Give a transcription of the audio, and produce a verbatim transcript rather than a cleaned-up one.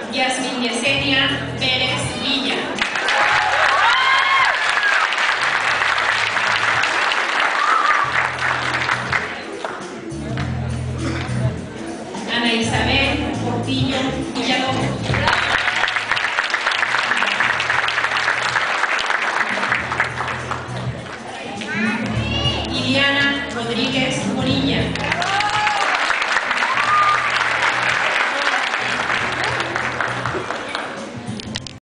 Yasmin Yesenia Pérez Villa. Ana Isabel Portillo Villalobos. Iliana Rodríguez Morilla.